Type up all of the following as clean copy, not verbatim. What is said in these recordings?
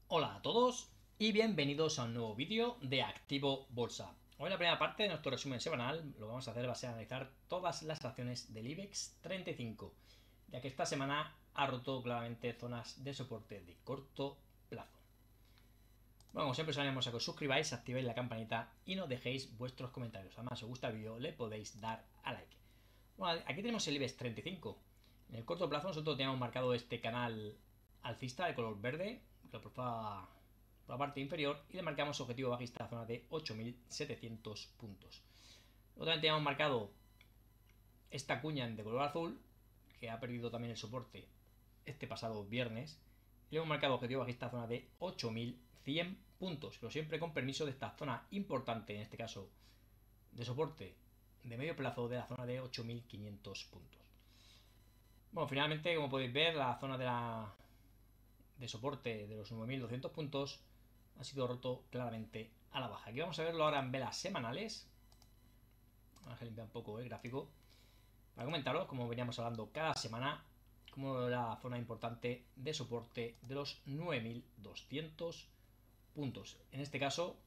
Hola a todos y bienvenidos a un nuevo vídeo de Activo Bolsa. Hoy en la primera parte de nuestro resumen semanal lo vamos a hacer va a ser analizar todas las acciones del IBEX 35, ya que esta semana ha roto claramente zonas de soporte de corto plazo. Bueno, como siempre os animamos a que os suscribáis, activéis la campanita y no dejéis vuestros comentarios. Además, si os gusta el vídeo le podéis dar a like. Bueno, aquí tenemos el IBEX 35. En el corto plazo nosotros teníamos marcado este canal alcista de color verde, que lo profaba por la parte inferior, y le marcamos objetivo bajista a la zona de 8.700 puntos. Luego también teníamos marcado esta cuña de color azul, que ha perdido también el soporte este pasado viernes, y le hemos marcado objetivo bajista a la zona de 8.100 puntos, pero siempre con permiso de esta zona importante, en este caso de soporte de medio plazo, de la zona de 8.500 puntos. Bueno, finalmente, como podéis ver, la zona de soporte de los 9.200 puntos ha sido roto claramente a la baja. Aquí vamos a verlo ahora en velas semanales. Vamos a limpiar un poco el gráfico para comentaros, como veníamos hablando cada semana, como la zona importante de soporte de los 9.200 puntos. En este caso,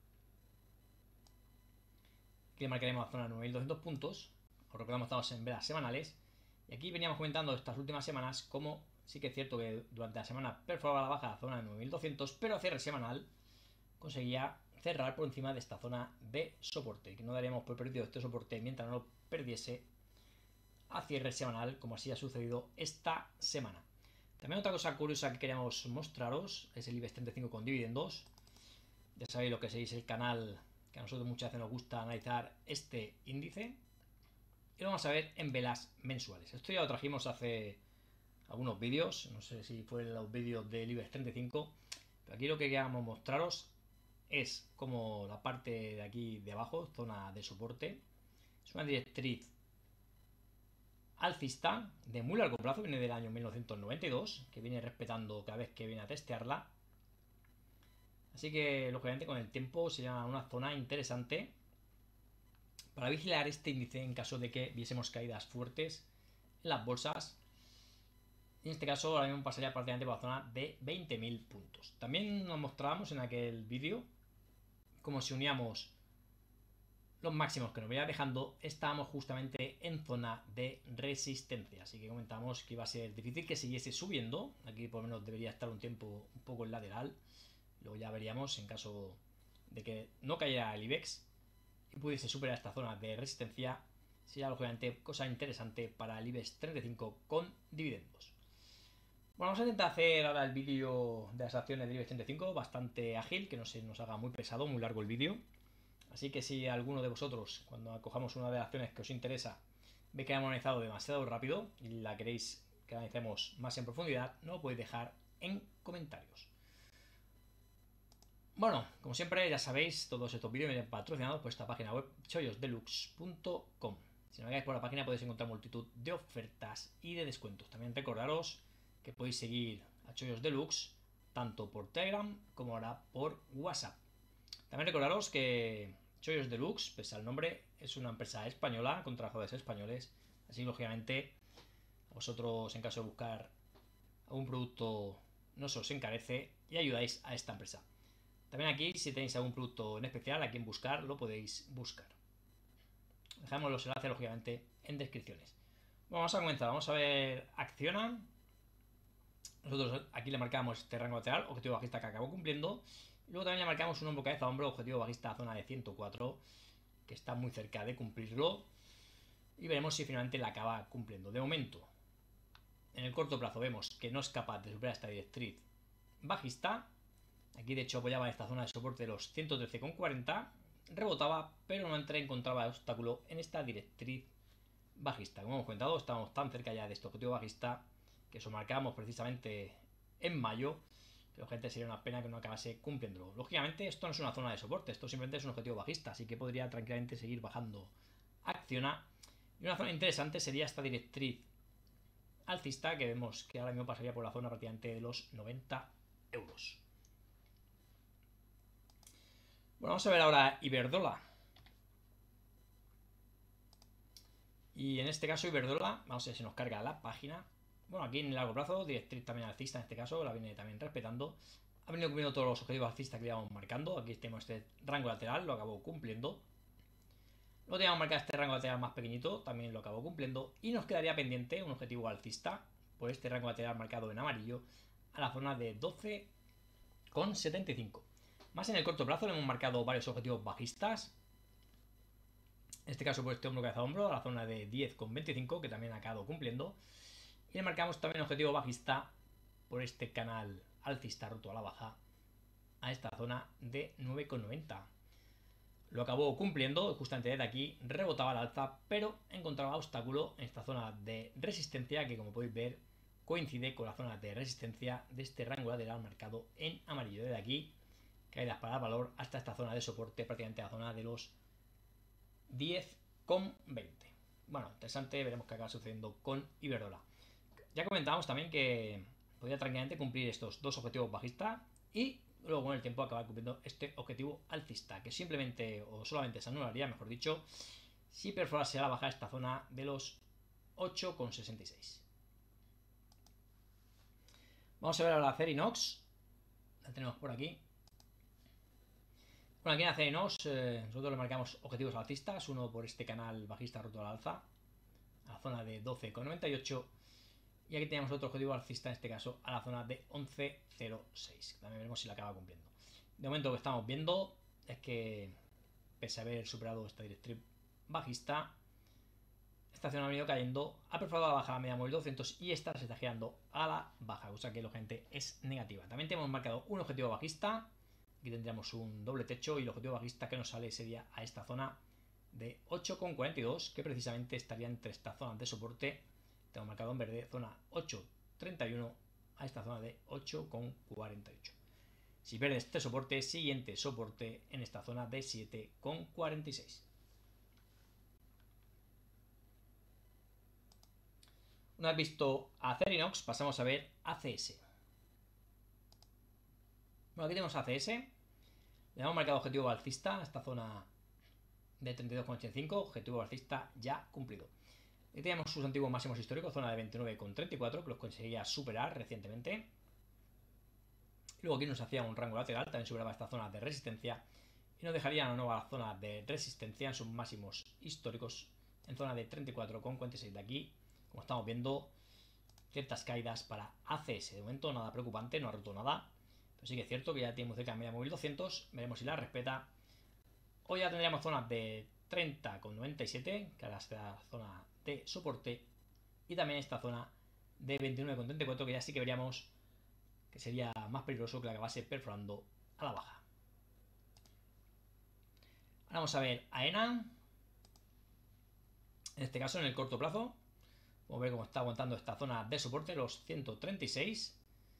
aquí le marcaremos la zona de 9.200 puntos. Os recordamos que estamos en velas semanales. Y aquí veníamos comentando estas últimas semanas cómo sí que es cierto que durante la semana perforaba la baja la zona de 9.200, pero a cierre semanal conseguía cerrar por encima de esta zona de soporte, que no daríamos por perdido este soporte mientras no lo perdiese a cierre semanal, como así ha sucedido esta semana. También otra cosa curiosa que queríamos mostraros es el IBEX 35 con dividendos. Ya sabéis lo que seguís el canal, que a nosotros muchas veces nos gusta analizar este índice. Y lo vamos a ver en velas mensuales. Esto ya lo trajimos hace algunos vídeos, no sé si fue los vídeos del IBEX 35, pero aquí lo que queríamos mostraros es como la parte de aquí de abajo, zona de soporte, es una directriz alcista de muy largo plazo, viene del año 1992, que viene respetando cada vez que viene a testearla. Así que, lógicamente, con el tiempo sería una zona interesante para vigilar este índice en caso de que viésemos caídas fuertes en las bolsas. En este caso, ahora mismo pasaría prácticamente por la zona de 20.000 puntos. También nos mostrábamos en aquel vídeo como si uníamos los máximos que nos venía dejando, estábamos justamente en zona de resistencia. Así que comentamos que iba a ser difícil que siguiese subiendo. Aquí por lo menos debería estar un tiempo un poco en lateral. Luego ya veríamos en caso de que no cayera el IBEX y pudiese superar esta zona de resistencia. Sería lógicamente cosa interesante para el IBEX 35 con dividendos. Bueno, vamos a intentar hacer ahora el vídeo de las acciones del IBEX 35 bastante ágil, que no se nos haga muy pesado, muy largo el vídeo. Así que si alguno de vosotros, cuando acojamos una de las acciones que os interesa, ve que hemos analizado demasiado rápido y la queréis que analicemos más en profundidad, no lo podéis dejar en comentarios. Bueno, como siempre, ya sabéis, todos estos vídeos vienen patrocinados por esta página web chollos-deluxe.com. Si navegáis por la página podéis encontrar multitud de ofertas y de descuentos. También recordaros que podéis seguir a Chollos Deluxe tanto por Telegram como ahora por WhatsApp. También recordaros que Chollos Deluxe, pese al nombre, es una empresa española con trabajadores españoles. Así, lógicamente, a vosotros, en caso de buscar algún producto, no se os encarece y ayudáis a esta empresa. También aquí, si tenéis algún producto en especial a quien buscar, lo podéis buscar. Dejamos los enlaces, lógicamente, en descripciones. Bueno, vamos a comenzar. Vamos a ver Acciona. Nosotros aquí le marcamos este rango lateral, objetivo bajista que acabó cumpliendo. Y luego también le marcamos un hombro cabeza a hombro, objetivo bajista a zona de 104, que está muy cerca de cumplirlo. Y veremos si finalmente la acaba cumpliendo. De momento, en el corto plazo vemos que no es capaz de superar esta directriz bajista. Aquí de hecho apoyaba esta zona de soporte de los 113,40. Rebotaba, pero no encontraba obstáculo en esta directriz bajista. Como hemos comentado, estamos tan cerca ya de este objetivo bajista que eso marcamos precisamente en mayo, que gente sería una pena que no acabase cumpliéndolo. Lógicamente esto no es una zona de soporte, esto simplemente es un objetivo bajista, así que podría tranquilamente seguir bajando Acciona. Y una zona interesante sería esta directriz alcista, que vemos que ahora mismo pasaría por la zona prácticamente de los 90 euros. Bueno, vamos a ver ahora Iberdrola. Y en este caso Iberdrola, vamos a ver si nos carga la página. Bueno, aquí en el largo plazo, directriz también alcista en este caso, la viene también respetando. ha venido cumpliendo todos los objetivos alcistas que le íbamos marcando. Aquí tenemos este rango lateral, lo acabó cumpliendo. Luego teníamos marcado este rango lateral más pequeñito, también lo acabó cumpliendo. Y nos quedaría pendiente un objetivo alcista por este rango lateral marcado en amarillo a la zona de 12,75. Más en el corto plazo le hemos marcado varios objetivos bajistas. En este caso por este hombro cabeza a hombro a la zona de 10,25, que también ha acabado cumpliendo. Y le marcamos también objetivo bajista por este canal alcista roto a la baja a esta zona de 9,90. Lo acabó cumpliendo, justamente desde aquí rebotaba al alza, pero encontraba obstáculo en esta zona de resistencia que, como podéis ver, coincide con la zona de resistencia de este rango lateral marcado en amarillo. Desde aquí, caídas para el valor hasta esta zona de soporte, prácticamente la zona de los 10,20. Bueno, interesante, veremos qué acaba sucediendo con Iberdrola. Ya comentábamos también que podía tranquilamente cumplir estos dos objetivos bajistas y luego con el tiempo acabar cumpliendo este objetivo alcista, que simplemente o solamente se anularía, mejor dicho, si perforase a la baja esta zona de los 8,66. Vamos a ver ahora Acerinox. La tenemos por aquí. Bueno, aquí en Acerinox nosotros le marcamos objetivos alcistas, uno por este canal bajista roto al alza, a la zona de 12,98. Y aquí tenemos otro objetivo alcista, en este caso a la zona de 11,06. También veremos si la acaba cumpliendo. De momento lo que estamos viendo es que, pese a haber superado esta directriz bajista, esta acción ha venido cayendo, ha perforado la baja a la media móvil 200 y esta se está girando a la baja, cosa que lógicamente es negativa. También tenemos marcado un objetivo bajista. Aquí tendríamos un doble techo y el objetivo bajista que nos sale sería a esta zona de 8,42, que precisamente estaría entre estas zonas de soporte. Tengo marcado en verde zona 8,31 a esta zona de 8,48. Si pierde este soporte, siguiente soporte en esta zona de 7,46. Una vez visto a Acerinox, pasamos a ver ACS. Bueno, aquí tenemos ACS. Le hemos marcado objetivo alcista a esta zona de 32,85. Objetivo alcista ya cumplido. Aquí tenemos sus antiguos máximos históricos, zona de 29,34, que los conseguía superar recientemente. Luego aquí nos hacía un rango lateral, también superaba esta zona de resistencia. Y nos dejaría una nueva zona de resistencia en sus máximos históricos, en zona de 34,46. De aquí, como estamos viendo, ciertas caídas para ACS. De momento nada preocupante, no ha roto nada. Pero sí que es cierto que ya tiene muy cerca de media móvil 200. Veremos si la respeta. Hoy ya tendríamos zonas de 30,97, que ahora es la zona de soporte, y también esta zona de 29,34, que ya sí que veríamos que sería más peligroso que la acabase perforando a la baja. Ahora vamos a ver AENA. En este caso, en el corto plazo, vamos a ver cómo está aguantando esta zona de soporte, los 136.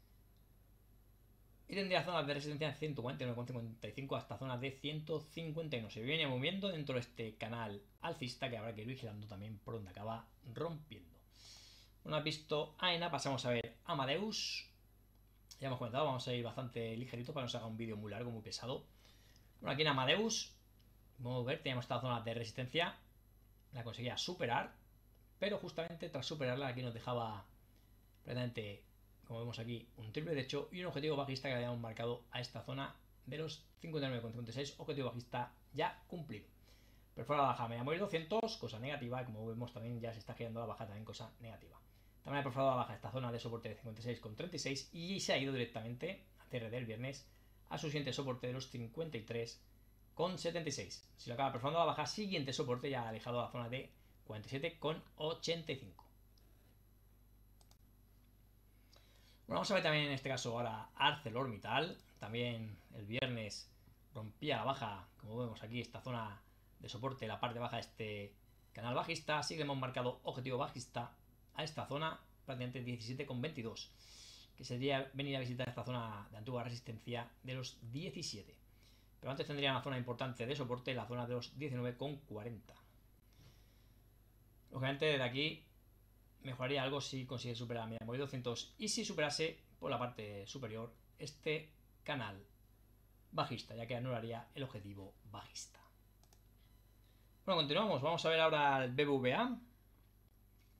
Y tendría zonas de resistencia en 149,55 hasta zonas de 151. Se viene moviendo dentro de este canal alcista que habrá que ir vigilando también por donde acaba rompiendo. Una vez visto AENA, pasamos a ver Amadeus. Ya hemos comentado, vamos a ir bastante ligerito para que no se haga un vídeo muy largo, muy pesado. Bueno, aquí en Amadeus, vamos a ver, teníamos esta zona de resistencia. La conseguía superar, pero justamente tras superarla aquí nos dejaba prácticamente, como vemos aquí, un triple techo y un objetivo bajista que habíamos marcado a esta zona de los 59,56, objetivo bajista ya cumplido. Perfora la baja media móvil 200, cosa negativa, como vemos también ya se está girando la baja, también cosa negativa. También ha perforado la baja esta zona de soporte de 56,36 y se ha ido directamente a cierre del viernes a su siguiente soporte de los 53,76. Si lo acaba perforando la baja, siguiente soporte ya ha alejado a la zona de 47,85. Bueno, vamos a ver también en este caso ahora ArcelorMittal. También el viernes rompía la baja, como vemos aquí, esta zona de soporte, la parte baja de este canal bajista. Así que hemos marcado objetivo bajista a esta zona, prácticamente 17,22, que sería venir a visitar esta zona de antigua resistencia de los 17. Pero antes tendría una zona importante de soporte, la zona de los 19,40. Lógicamente desde aquí mejoraría algo si consigue superar la media móvil 200 y si superase por la parte superior este canal bajista, ya que anularía el objetivo bajista. Bueno, continuamos. Vamos a ver ahora el BBVA.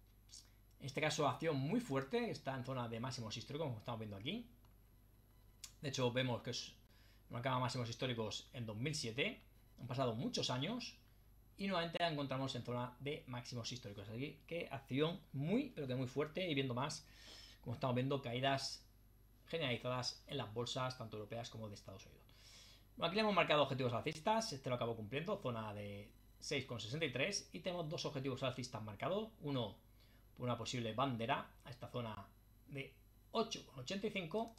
En este caso, acción muy fuerte. Está en zona de máximos históricos, como estamos viendo aquí. De hecho, vemos que marcaba máximos históricos en 2007. Han pasado muchos años y nuevamente la encontramos en zona de máximos históricos. Así que acción muy, pero que muy fuerte, y viendo más, como estamos viendo, caídas generalizadas en las bolsas, tanto europeas como de Estados Unidos. Bueno, aquí le hemos marcado objetivos alcistas. Este lo acabo cumpliendo, zona de 6,63. Y tenemos dos objetivos alcistas marcados. Uno por una posible bandera a esta zona de 8,85.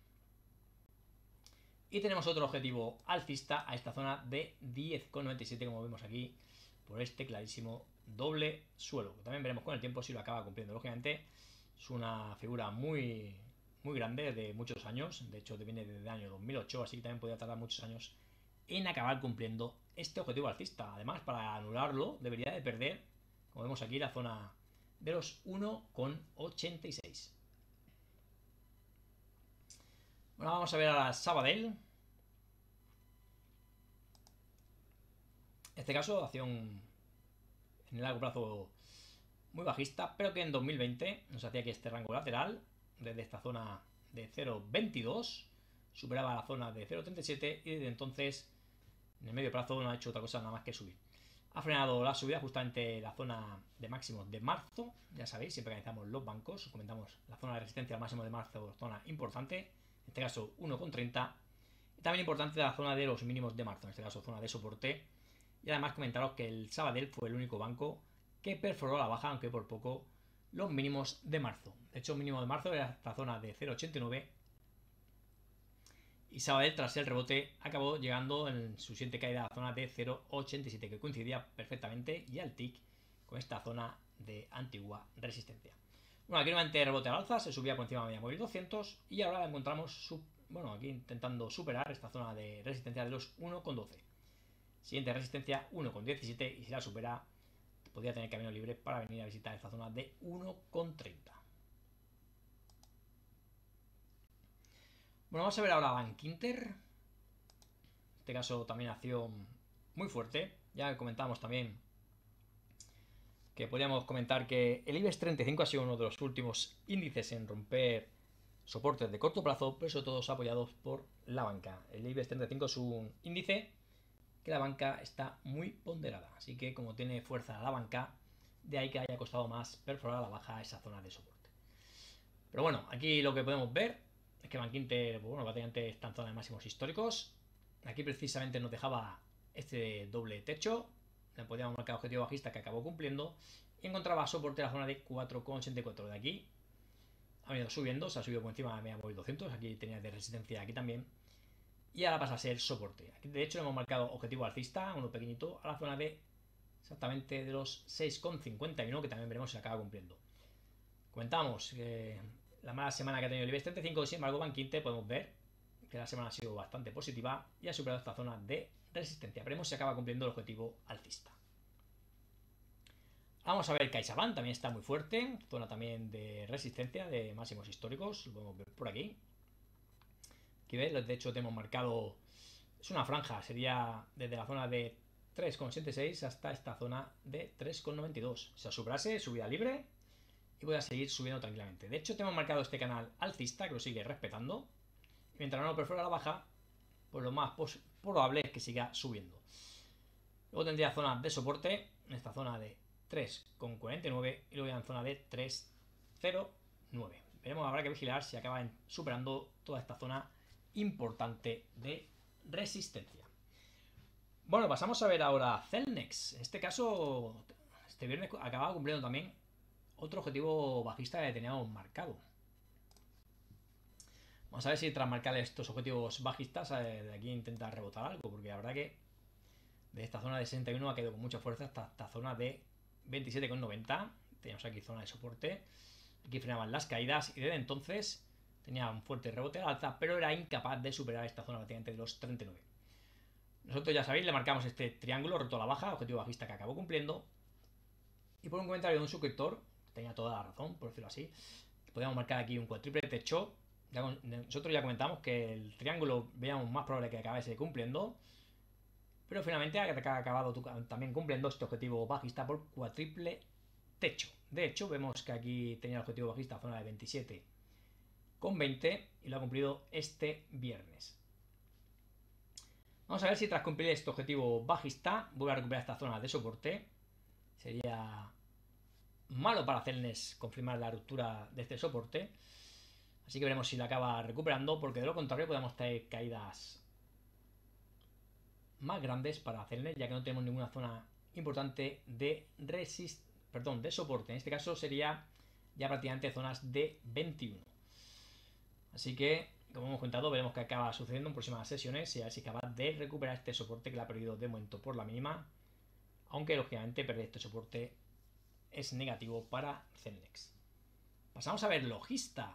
Y tenemos otro objetivo alcista a esta zona de 10,97, como vemos aquí, por este clarísimo doble suelo. También veremos con el tiempo si lo acaba cumpliendo. Lógicamente es una figura muy grande, de muchos años. De hecho viene desde el año 2008, así que también podría tardar muchos años en acabar cumpliendo este objetivo alcista. Además, para anularlo debería de perder, como vemos aquí, la zona de los 1,86. Bueno, vamos a ver a Sabadell. En este caso, acción en el largo plazo muy bajista, pero que en 2020 nos hacía que este rango lateral, desde esta zona de 0,22, superaba la zona de 0,37, y desde entonces, en el medio plazo, no ha hecho otra cosa nada más que subir. Ha frenado la subida justamente la zona de máximos de marzo. Ya sabéis, siempre que analizamos los bancos, comentamos la zona de resistencia al máximo de marzo, zona importante, en este caso 1,30. Y también importante la zona de los mínimos de marzo, en este caso zona de soporte. Y además comentaros que el Sabadell fue el único banco que perforó a la baja, aunque por poco, los mínimos de marzo. De hecho, el mínimo de marzo era esta zona de 0,89. Y Sabadell, tras el rebote, acabó llegando en su siguiente caída a la zona de 0,87, que coincidía perfectamente, y al TIC con esta zona de antigua resistencia. Bueno, aquí nuevamente rebote al alza, se subía por encima de media móvil 200, y ahora la encontramos aquí intentando superar esta zona de resistencia de los 1,12. Siguiente resistencia 1,17, y si la supera podría tener camino libre para venir a visitar esta zona de 1,30. Bueno, vamos a ver ahora Bank Inter. En este caso también acción muy fuerte. Ya comentábamos también que podríamos comentar que el IBEX 35 ha sido uno de los últimos índices en romper soportes de corto plazo, pero sobre todo apoyados por la banca. El IBEX 35 es un índice que la banca está muy ponderada, así que como tiene fuerza la banca, de ahí que haya costado más perforar a la baja esa zona de soporte. Pero bueno, aquí lo que podemos ver es que Bank Inter, bueno, prácticamente está en zona de máximos históricos. Aquí precisamente nos dejaba este doble techo, le podíamos marcar objetivo bajista que acabó cumpliendo, y encontraba soporte en la zona de 4,84. De aquí ha venido subiendo, se ha subido por encima de media móvil 200, aquí tenía de resistencia aquí también, y ahora pasa a ser soporte. Aquí de hecho le hemos marcado objetivo alcista, uno pequeñito, a la zona de exactamente de los 6,51, que también veremos si acaba cumpliendo. Comentamos que la mala semana que ha tenido el IBEX 35, sin embargo Bank Inter podemos ver que la semana ha sido bastante positiva y ha superado esta zona de resistencia. Veremos si acaba cumpliendo el objetivo alcista. Vamos a ver CaixaBank, también está muy fuerte, zona también de resistencia, de máximos históricos, lo podemos ver por aquí. Aquí veis, de hecho tenemos marcado, es una franja, sería desde la zona de 3,76 hasta esta zona de 3,92. Si la superase, subida libre y voy a seguir subiendo tranquilamente. De hecho tenemos marcado este canal alcista, que lo sigue respetando, y mientras no lo perfora la baja, pues lo más probable es que siga subiendo. Luego tendría zona de soporte en esta zona de 3,49 y luego ya en zona de 3,09. Veremos, habrá que vigilar si acaban superando toda esta zona importante de resistencia. Bueno, pasamos a ver ahora Celnex. En este caso, este viernes acababa cumpliendo también otro objetivo bajista que teníamos marcado. Vamos a ver si tras marcar estos objetivos bajistas de aquí intenta rebotar algo, porque la verdad que de esta zona de 61 ha quedado con mucha fuerza hasta esta zona de 27,90. Teníamos aquí zona de soporte, aquí frenaban las caídas y desde entonces tenía un fuerte rebote al alza, pero era incapaz de superar esta zona prácticamente de los 39. Nosotros, ya sabéis, le marcamos este triángulo roto a la baja, objetivo bajista que acabó cumpliendo. Y por un comentario de un suscriptor, tenía toda la razón, por decirlo así, podíamos marcar aquí un cuádruple techo. Nosotros ya comentamos que el triángulo veíamos más probable que acabase cumpliendo, pero finalmente ha acabado también cumpliendo este objetivo bajista por cuádruple techo. De hecho, vemos que aquí tenía el objetivo bajista zona de 27 27,20 y lo ha cumplido este viernes. Vamos a ver si tras cumplir este objetivo bajista vuelve a recuperar esta zona de soporte. Sería malo para Celnex confirmar la ruptura de este soporte. Así que veremos si la acaba recuperando, porque de lo contrario podemos tener caídas más grandes para Celnex, ya que no tenemos ninguna zona importante de soporte. En este caso sería ya prácticamente zonas de 21. Así que, como hemos comentado, veremos qué acaba sucediendo en próximas sesiones y a ver si acaba de recuperar este soporte que le ha perdido de momento por la mínima. Aunque, lógicamente, perder este soporte es negativo para Celnex. Pasamos a ver Logista.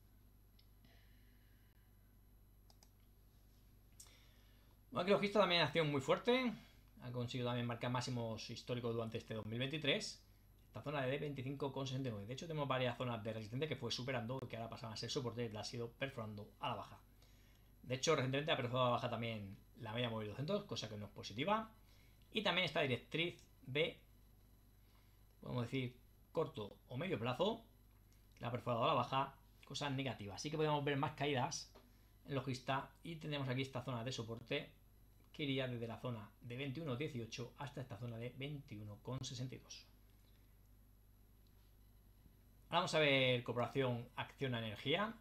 Bueno, aquí Logista también ha acción muy fuerte. Ha conseguido también marcar máximos históricos durante este 2023. Esta zona de 25,69. De hecho, tenemos varias zonas de resistencia que fue superando y que ahora pasan a ser soporte y la ha sido perforando a la baja. De hecho, recientemente ha perforado a la baja también la media móvil 200, cosa que no es positiva. Y también esta directriz de, podemos decir, corto o medio plazo, la ha perforado a la baja, cosa negativa. Así que podemos ver más caídas en Logista y tenemos aquí esta zona de soporte que iría desde la zona de 21,18 hasta esta zona de 21,62. Ahora vamos a ver Corporación Acciona Energía.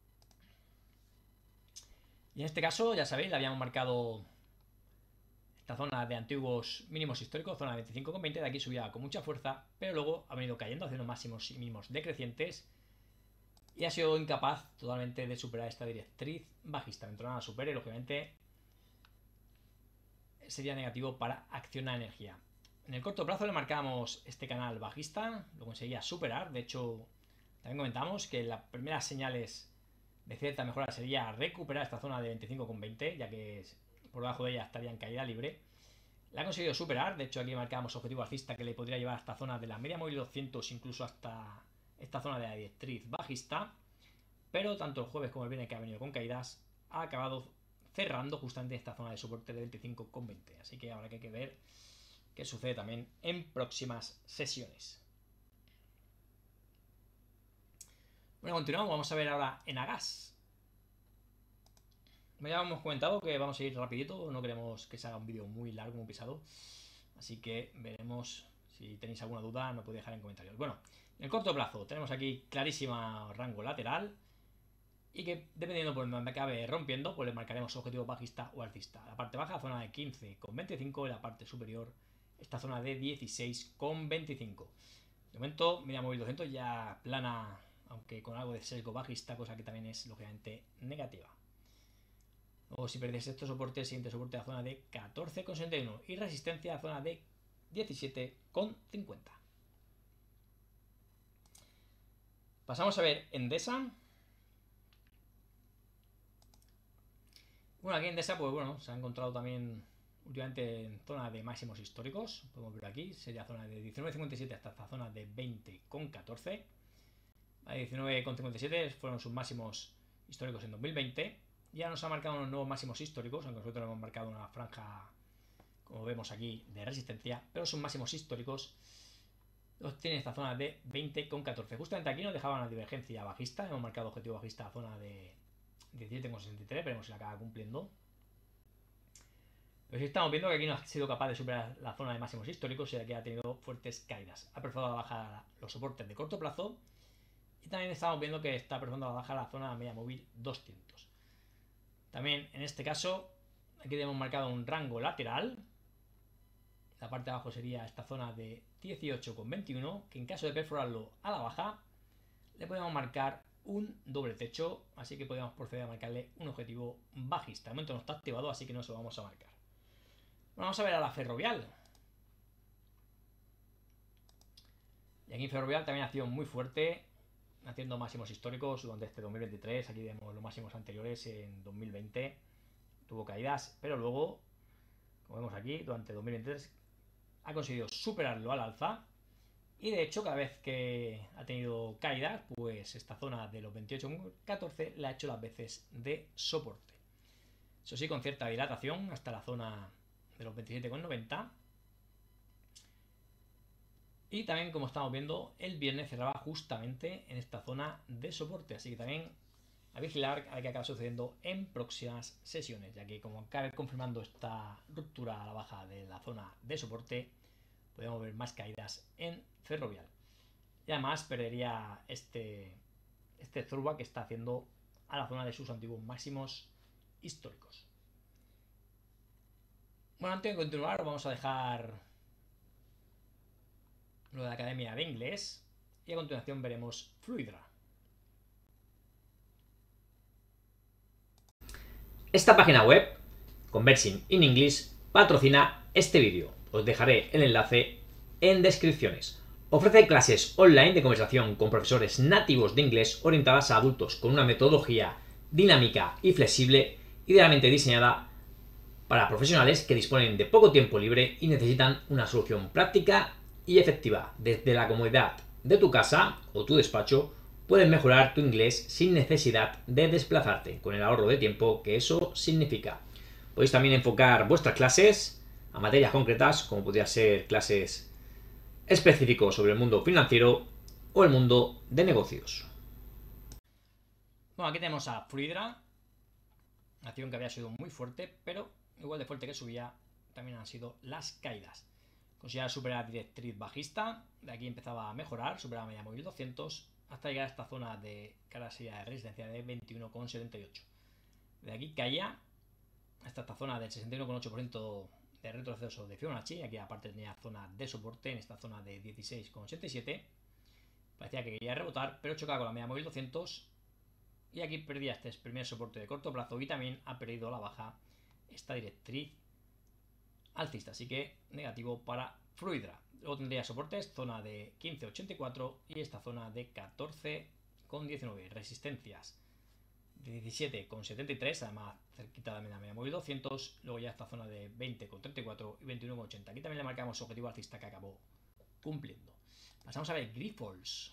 Y en este caso, ya sabéis, le habíamos marcado esta zona de antiguos mínimos históricos, zona de 25,20, de aquí subía con mucha fuerza, pero luego ha venido cayendo, haciendo máximos y mínimos decrecientes y ha sido incapaz totalmente de superar esta directriz bajista. Dentro de nada supere, lógicamente sería negativo para Acciona Energía. En el corto plazo le marcamos este canal bajista, lo conseguía superar. De hecho, también comentamos que las primeras señales de cierta mejora sería recuperar esta zona de 25,20, ya que por debajo de ella estaría en caída libre. La ha conseguido superar. De hecho, aquí marcamos objetivo alcista que le podría llevar a esta zona de la media móvil 200, incluso hasta esta zona de la directriz bajista. Pero tanto el jueves como el viernes, que ha venido con caídas, ha acabado cerrando justamente esta zona de soporte de 25,20. Así que habrá que ver qué sucede también en próximas sesiones. Bueno, continuamos. Vamos a ver ahora Enagas. Ya hemos comentado que vamos a ir rapidito. No queremos que se haga un vídeo muy largo, muy pesado. Así que veremos. Si tenéis alguna duda, no podéis dejar en comentarios. Bueno, en el corto plazo tenemos aquí clarísima rango lateral. Y que dependiendo por donde acabe rompiendo, pues le marcaremos objetivo bajista o alcista. La parte baja, zona de 15,25, y la parte superior, esta zona de 16,25. De momento, media móvil 200 ya plana, aunque con algo de sesgo bajista, cosa que también es lógicamente negativa. Luego, si perdéis estos soportes, siguiente soporte a zona de 14,71 y resistencia a zona de 17,50. Pasamos a ver Endesa. Bueno, aquí Endesa, pues bueno, se ha encontrado también últimamente en zona de máximos históricos. Podemos ver aquí, sería zona de 19,57 hasta esta zona de 20,14. 19,57 fueron sus máximos históricos en 2020. Ya nos ha marcado unos nuevos máximos históricos, aunque nosotros hemos marcado una franja, como vemos aquí, de resistencia, pero sus máximos históricos los tiene esta zona de 20,14. Justamente aquí nos dejaba una divergencia bajista, hemos marcado objetivo bajista a zona de 17,63, veremos si la acaba cumpliendo. Pero sí estamos viendo que aquí no ha sido capaz de superar la zona de máximos históricos y aquí ha tenido fuertes caídas. Ha perforado a la baja los soportes de corto plazo y también estamos viendo que está perforando a la baja la zona media móvil 200. También en este caso aquí tenemos marcado un rango lateral. La parte de abajo sería esta zona de 18,21, que en caso de perforarlo a la baja le podemos marcar un doble techo, así que podemos proceder a marcarle un objetivo bajista. De momento no está activado, así que no se lo vamos a marcar. Bueno, vamos a ver a la Ferrovial. Y aquí Ferrovial también ha sido muy fuerte, haciendo máximos históricos durante este 2023. Aquí vemos los máximos anteriores en 2020. Tuvo caídas, pero luego, como vemos aquí, durante 2023 ha conseguido superarlo al alza. Y de hecho, cada vez que ha tenido caídas, pues esta zona de los 28,14 le ha hecho las veces de soporte. Eso sí, con cierta dilatación hasta la zona de los 27,90. Y también, como estamos viendo, el viernes cerraba justamente en esta zona de soporte. Así que también a vigilar a que acabe sucediendo en próximas sesiones, ya que como acabe confirmando esta ruptura a la baja de la zona de soporte, podemos ver más caídas en Ferrovial. Y además perdería este throwback que está haciendo a la zona de sus antiguos máximos históricos. Bueno, antes de continuar, vamos a dejar lo de la Academia de Inglés y a continuación veremos Fluidra. Esta página web, Conversing in English, patrocina este vídeo. Os dejaré el enlace en descripciones. Ofrece clases online de conversación con profesores nativos de inglés orientadas a adultos con una metodología dinámica y flexible, idealmente diseñada para profesionales que disponen de poco tiempo libre y necesitan una solución práctica y efectiva. Desde la comodidad de tu casa o tu despacho, puedes mejorar tu inglés sin necesidad de desplazarte, con el ahorro de tiempo que eso significa. Podéis también enfocar vuestras clases a materias concretas, como podría ser clases específicos sobre el mundo financiero o el mundo de negocios. Bueno, aquí tenemos a Fluidra, acción que había sido muy fuerte, pero igual de fuerte que subía también han sido las caídas. Conseguía superar la directriz bajista, de aquí empezaba a mejorar, superaba media móvil 200 hasta llegar a esta zona de cara de resistencia de 21,78. De aquí caía hasta esta zona del 61,8% de retroceso de Fibonacci. Aquí aparte tenía zona de soporte en esta zona de 16,87. Parecía que quería rebotar, pero chocaba con la media móvil 200 y aquí perdía este primer soporte de corto plazo y también ha perdido a la baja esta directriz alcista, así que negativo para Fluidra. Luego tendría soportes, zona de 15,84 y esta zona de 14,19. Resistencias de 17,73, además cerquita de la media móvil 200. Luego ya esta zona de 20,34 y 21,80. Aquí también le marcamos objetivo alcista que acabó cumpliendo. Pasamos a ver Grifols.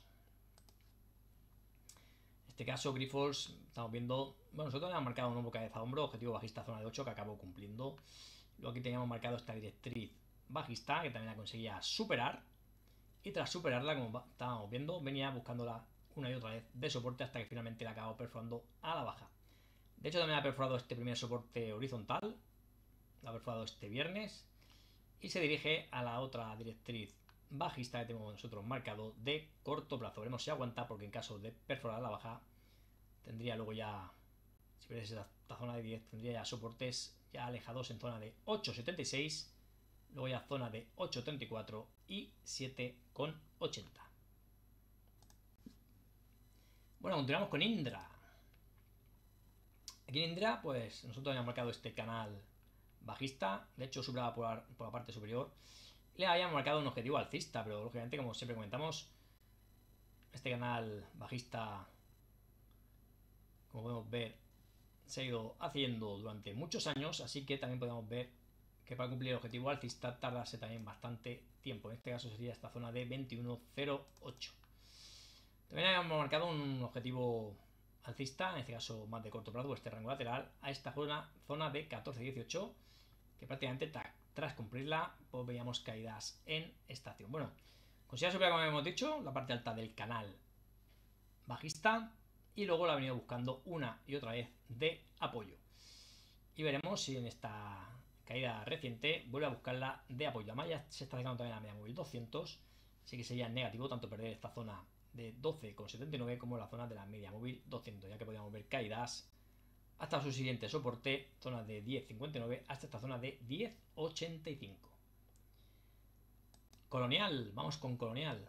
En este caso, Grifols, estamos viendo, bueno, nosotros le hemos marcado un nuevo cabeza a hombro, objetivo bajista zona de 8 que acabó cumpliendo. Luego aquí teníamos marcado esta directriz bajista que también la conseguía superar. Y tras superarla, como estábamos viendo, venía buscándola una y otra vez de soporte hasta que finalmente la acabó perforando a la baja. De hecho, también ha perforado este primer soporte horizontal. Lo ha perforado este viernes. Y se dirige a la otra directriz bajista que tenemos nosotros marcado de corto plazo. Veremos si aguanta, porque en caso de perforar la baja, tendría luego ya, si veis esta zona de 10, tendría ya soportes ya alejados en zona de 8,76, luego ya zona de 8,34 y 7,80. Bueno, continuamos con Indra. Aquí en Indra, pues nosotros habíamos marcado este canal bajista, de hecho superaba por la parte superior. Le habíamos marcado un objetivo alcista, pero lógicamente, como siempre comentamos, este canal bajista, como podemos ver, se ha ido haciendo durante muchos años, así que también podemos ver que para cumplir el objetivo alcista tardarse también bastante tiempo. En este caso sería esta zona de 21,08. También habíamos marcado un objetivo alcista, en este caso más de corto plazo, este rango lateral, a esta zona de 14,18, que prácticamente tras cumplirla, pues veíamos caídas en esta acción. Bueno, considera superar, como hemos dicho, la parte alta del canal bajista y luego la ha venido buscando una y otra vez de apoyo. Y veremos si en esta caída reciente vuelve a buscarla de apoyo. Además ya se está acercando también a la media móvil 200, así que sería negativo tanto perder esta zona de 12,79 como la zona de la media móvil 200, ya que podríamos ver caídas hasta su siguiente soporte, zona de 10,59 hasta esta zona de 10,85. Colonial, vamos con Colonial.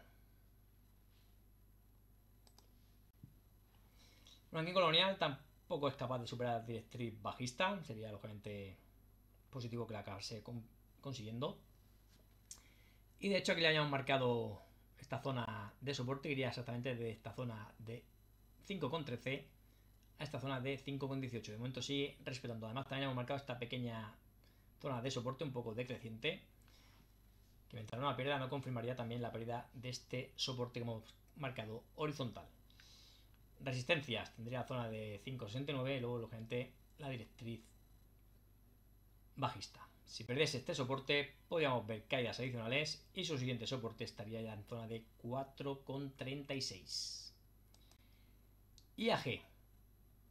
Bueno, aquí Colonial tampoco es capaz de superar la directriz bajista, sería lógicamente positivo que la acabase consiguiendo. Y de hecho aquí le hayamos marcado esta zona de soporte, iría exactamente de esta zona de 5,13 a esta zona de 5,18. De momento sigue respetando. Además también hemos marcado esta pequeña zona de soporte un poco decreciente, que mientras no la pierda no confirmaría también la pérdida de este soporte que hemos marcado horizontal. Resistencias, tendría la zona de 5,69 y luego lógicamente la directriz bajista. Si perdiese este soporte podríamos ver caídas adicionales y su siguiente soporte estaría ya en zona de 4,36. IAG.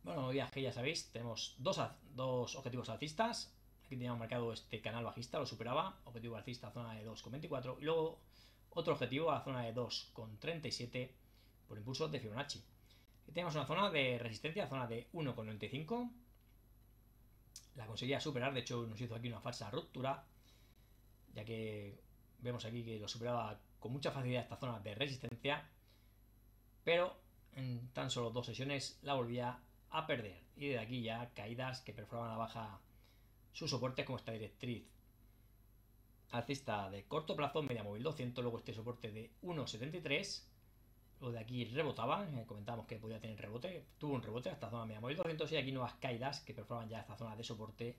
Bueno, viaje, ya sabéis, tenemos dos objetivos alcistas. Aquí teníamos marcado este canal bajista, lo superaba. Objetivo alcista, zona de 2,24. Y luego otro objetivo a la zona de 2,37 por impulso de Fibonacci. Aquí tenemos una zona de resistencia, zona de 1,95. La conseguía superar, de hecho nos hizo aquí una falsa ruptura, ya que vemos aquí que lo superaba con mucha facilidad esta zona de resistencia, pero en tan solo 2 sesiones la volvía a perder. Y de aquí ya caídas que perforaban a la baja sus soportes, como esta directriz alcista de corto plazo, media móvil 200, luego este soporte de 1,73. Lo de aquí rebotaba, comentábamos que podía tener rebote, tuvo un rebote hasta zona media móvil 200 y aquí nuevas caídas que perforaban ya esta zona de soporte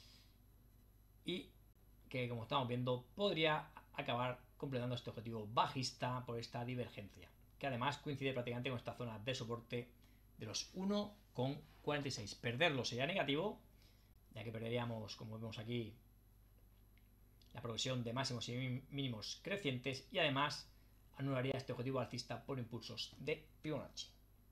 y que, como estamos viendo, podría acabar completando este objetivo bajista por esta divergencia, que además coincide prácticamente con esta zona de soporte de los 1,46. Perderlo sería negativo, ya que perderíamos, como vemos aquí, la progresión de máximos y mínimos crecientes y además anularía este objetivo alcista por impulsos de Fibonacci.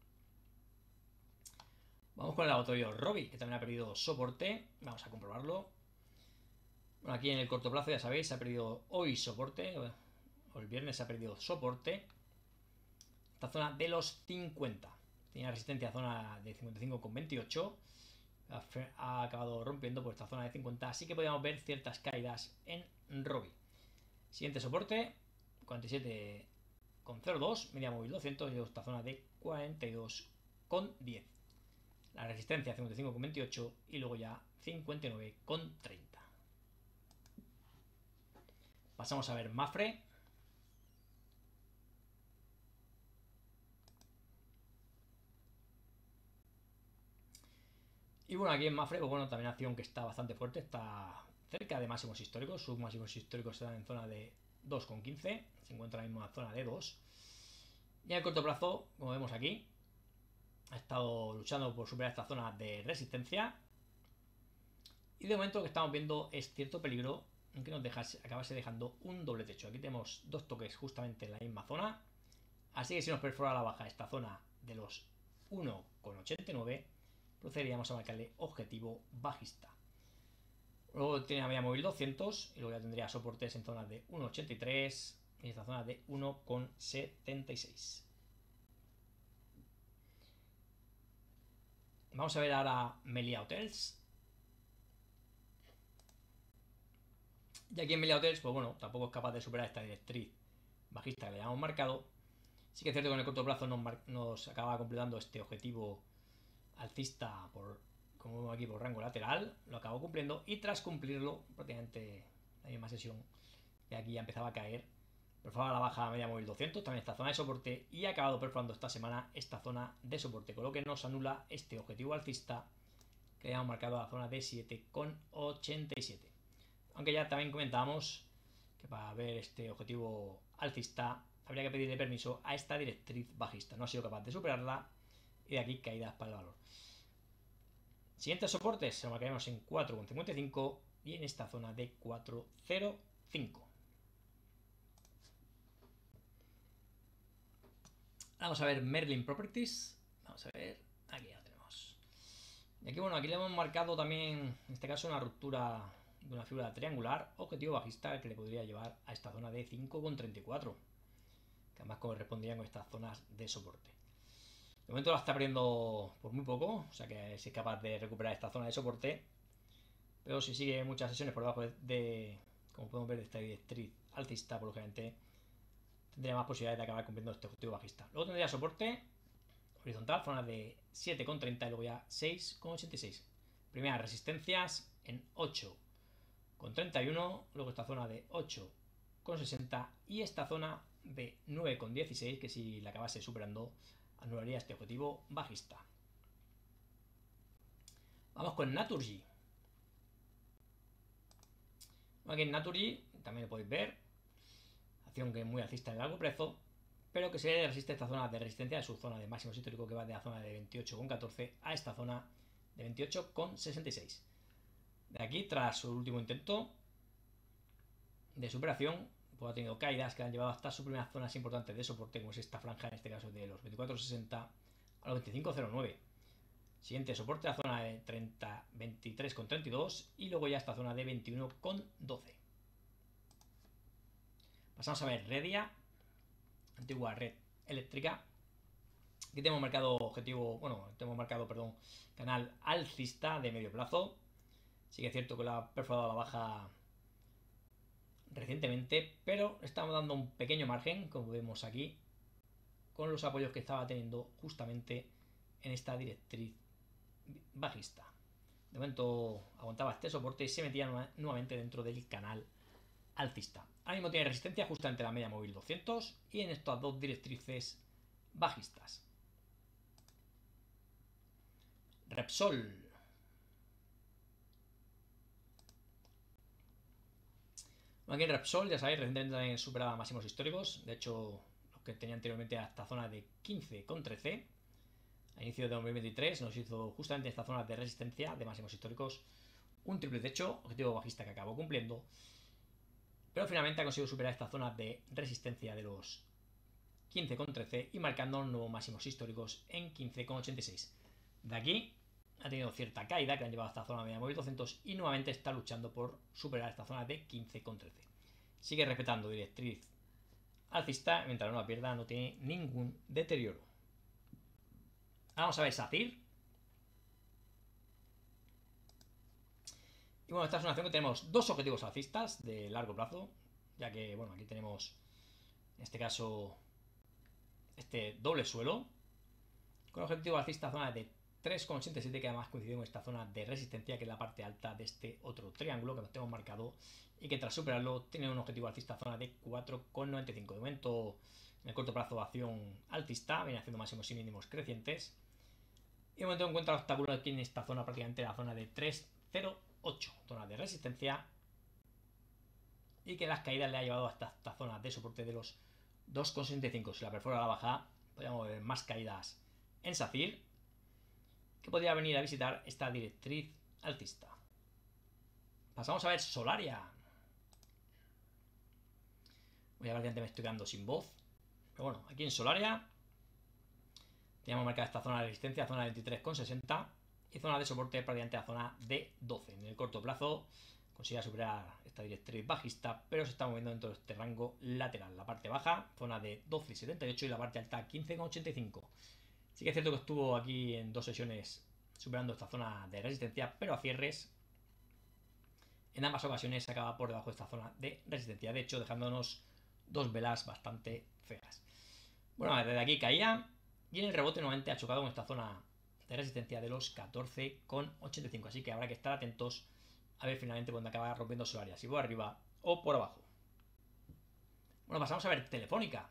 Vamos con el laboratorio Robi, que también ha perdido soporte. Vamos a comprobarlo. Bueno, aquí en el corto plazo, ya sabéis, se ha perdido hoy soporte, o el viernes se ha perdido soporte. Esta zona de los 50. Tenía resistencia zona de 55,28. Ha acabado rompiendo por esta zona de 50, así que podríamos ver ciertas caídas en Robi. Siguiente soporte, 47,02, media móvil 200 y esta zona de 42,10. La resistencia 55,28 y luego ya 59,30. Pasamos a ver Mafre. Y bueno, aquí en Mafre, pues bueno, también acción que está bastante fuerte, está cerca de máximos históricos. Sus máximos históricos están en zona de 2,15, se encuentra ahora mismo en la zona de 2. Y en el corto plazo, como vemos aquí, ha estado luchando por superar esta zona de resistencia. Y de momento lo que estamos viendo es cierto peligro en que nos acabase dejando un doble techo. Aquí tenemos dos toques justamente en la misma zona. Así que si nos perfora a la baja esta zona de los 1,89, procederíamos a marcarle objetivo bajista. Luego tiene la media móvil 200 y luego ya tendría soportes en zona de 1,83 y esta zona de 1,76. Vamos a ver ahora Meliá Hotels. Y aquí en Meliá Hotels, pues bueno, tampoco es capaz de superar esta directriz bajista que le habíamos marcado. Sí que es cierto que en el corto plazo nos acaba completando este objetivo alcista como vemos aquí, por rango lateral. Lo acabó cumpliendo y tras cumplirlo, prácticamente la misma sesión, de aquí ya empezaba a caer. Perforaba la baja media móvil 200, también esta zona de soporte, y ha acabado perforando esta semana esta zona de soporte, con lo que nos anula este objetivo alcista que habíamos marcado a la zona de 7,87. Aunque ya también comentábamos que para ver este objetivo alcista habría que pedirle permiso a esta directriz bajista. No ha sido capaz de superarla y de aquí caídas para el valor. Siguientes soportes se lo marcaremos en 4,55 y en esta zona de 4,05. Vamos a ver Merlin Properties. Vamos a ver, aquí ya lo tenemos. Y aquí, bueno, aquí le hemos marcado también, en este caso, una ruptura de una figura triangular, objetivo bajista que le podría llevar a esta zona de 5,34, que además corresponderían con estas zonas de soporte. De momento la está perdiendo por muy poco, o sea que es capaz de recuperar esta zona de soporte, pero si sigue muchas sesiones por debajo de como podemos ver, de esta directriz alcista, por lo general tendría más posibilidades de acabar cumpliendo este objetivo bajista. Luego tendría soporte horizontal, zona de 7,30 y luego ya 6,86. Primeras resistencias en 8,31, luego esta zona de 8,60 y esta zona de 9,16, que si la acabase superando anularía este objetivo bajista. Vamos con Naturgy. Aquí en Naturgy también lo podéis ver, acción que es muy alcista en el largo plazo, pero que se resiste a esta zona de resistencia de su zona de máximo histórico, que va de la zona de 28,14 a esta zona de 28,66. De aquí, tras su último intento de superación, pues ha tenido caídas que han llevado hasta sus primeras zonas importantes de soporte, como es esta franja, en este caso de los 24,60 a los 25,09. Siguiente soporte, la zona de 23,32 y luego ya esta zona de 21,12. Pasamos a ver Redia, antigua red eléctrica. Aquí tenemos marcado objetivo, bueno, tenemos marcado, perdón, canal alcista de medio plazo. Sí que es cierto que lo ha perforado a la baja recientemente, pero estamos dando un pequeño margen, como vemos aquí, con los apoyos que estaba teniendo justamente en esta directriz bajista. De momento aguantaba este soporte y se metía nuevamente dentro del canal alcista. Ahora mismo tiene resistencia justamente en la media móvil 200 y en estas dos directrices bajistas. Repsol. Aquí en Repsol, ya sabéis, recientemente superaba máximos históricos. De hecho, los que tenía anteriormente a esta zona de 15,13. A inicio de 2023 nos hizo justamente esta zona de resistencia de máximos históricos un triple techo, objetivo bajista que acabó cumpliendo. Pero finalmente ha conseguido superar esta zona de resistencia de los 15,13 y marcando nuevos máximos históricos en 15,86. De aquí ha tenido cierta caída que han llevado a esta zona media móvil 200 y nuevamente está luchando por superar esta zona de 15,13. Sigue respetando directriz alcista, mientras no la pierda no tiene ningún deterioro. Vamos a ver SACIR. Y bueno, esta es una acción que tenemos dos objetivos alcistas de largo plazo, ya que, bueno, aquí tenemos, en este caso, este doble suelo, con objetivo alcista zona de 3,87, que además coincide con esta zona de resistencia, que es la parte alta de este otro triángulo que nos tenemos marcado, y que tras superarlo tiene un objetivo alcista zona de 4,95. De momento, en el corto plazo, acción alcista, viene haciendo máximos y mínimos crecientes. Y de momento encuentra obstáculos aquí en esta zona, prácticamente la zona de 3,08, zona de resistencia, y que las caídas le ha llevado hasta esta zona de soporte de los 2,65. Si la perfora a la baja, podríamos ver más caídas en SACIR, que podría venir a visitar esta directriz alcista. Pasamos a ver Solaria. Voy a ver, me estoy quedando sin voz. Pero bueno, aquí en Solaria teníamos marcada esta zona de resistencia, zona de 23,60 y zona de soporte prácticamente la zona de 12. En el corto plazo consigue superar esta directriz bajista, pero se está moviendo dentro de este rango lateral. La parte baja, zona de 12,78 y la parte alta 15,85. Sí que es cierto que estuvo aquí en dos sesiones superando esta zona de resistencia, pero a cierres en ambas ocasiones se acaba por debajo de esta zona de resistencia, de hecho dejándonos dos velas bastante feas. Bueno, desde aquí caía y en el rebote nuevamente ha chocado con esta zona de resistencia de los 14,85, así que habrá que estar atentos a ver finalmente cuando acaba rompiendo Solaria, si por arriba o por abajo. Bueno, pasamos a ver Telefónica.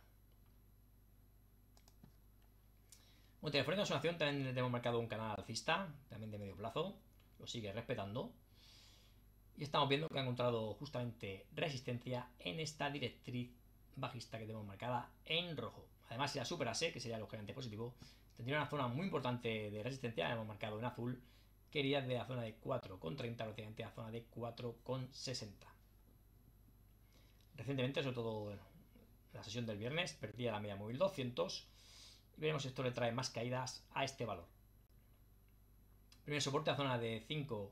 Bueno, Telefónica es una acción, también le tenemos marcado un canal alcista, también de medio plazo, lo sigue respetando. Y estamos viendo que ha encontrado justamente resistencia en esta directriz bajista que tenemos marcada en rojo. Además, si la superase, que sería lógicamente positivo, tendría una zona muy importante de resistencia, la hemos marcado en azul, que iría de la zona de 4,30 prácticamente a la zona de 4,60. Recientemente, sobre todo en la sesión del viernes, perdía la media móvil 200 y veremos si esto le trae más caídas a este valor. Primer soporte a zona de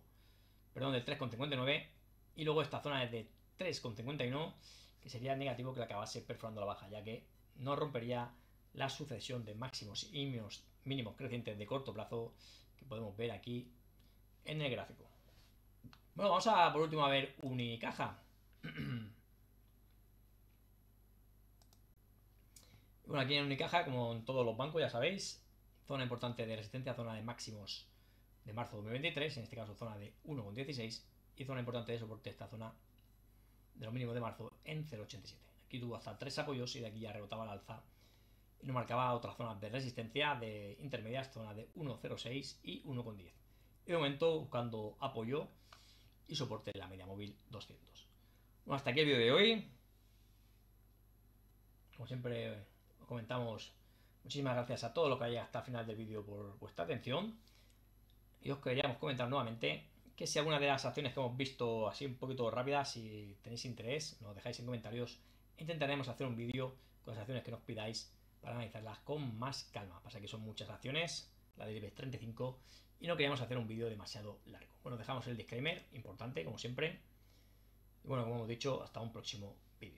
3,59 y luego esta zona es de 3,51, que sería negativo que la acabase perforando la baja, ya que no rompería la sucesión de máximos y mínimos crecientes de corto plazo que podemos ver aquí en el gráfico. Bueno, vamos a por último a ver Unicaja. Bueno, aquí en Unicaja, como en todos los bancos, ya sabéis, zona importante de resistencia, zona de máximos de marzo de 2023, en este caso zona de 1,16, y zona importante de soporte, esta zona de los mínimos de marzo en 0,87. Aquí tuvo hasta 3 apoyos y de aquí ya rebotaba al alza y nos marcaba otras zonas de resistencia de intermedias, zona de 1,06 y 1,10. Y de momento buscando apoyo y soporte en la media móvil 200. Bueno, hasta aquí el vídeo de hoy. Como siempre os comentamos, muchísimas gracias a todos los que hayáis hasta el final del vídeo por vuestra atención. Y os queríamos comentar nuevamente que si alguna de las acciones que hemos visto así un poquito rápidas, si tenéis interés, nos dejáis en comentarios. Intentaremos hacer un vídeo con las acciones que nos pidáis para analizarlas con más calma. Pasa que son muchas acciones, la del IBEX 35, y no queríamos hacer un vídeo demasiado largo. Bueno, dejamos el disclaimer, importante, como siempre. Y bueno, como hemos dicho, hasta un próximo vídeo.